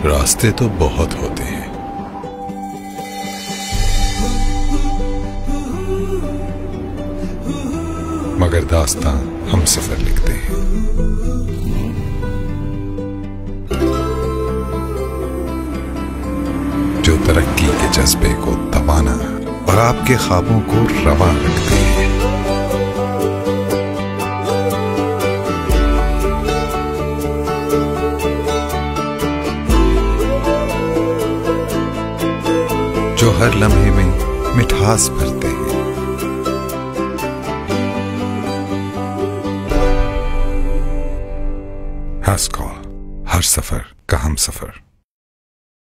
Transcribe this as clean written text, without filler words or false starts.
रास्ते तो बहुत होते हैं, मगर दास्तां हम सफर लिखते हैं। जो तरक्की के जज्बे को दबाना और आपके ख्वाबों को रवा रखते हैं। जो हर लम्हे में मिठास भरते हैं। हास्कॉल, हर सफर का हम सफर।